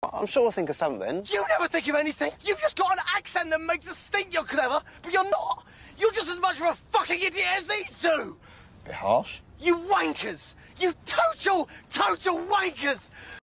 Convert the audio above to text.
I'm sure we'll think of something. You never think of anything. You've just got an accent that makes us think you're clever, but you're not. You're just as much of a fucking idiot as these two. Bit harsh. You wankers. You total wankers.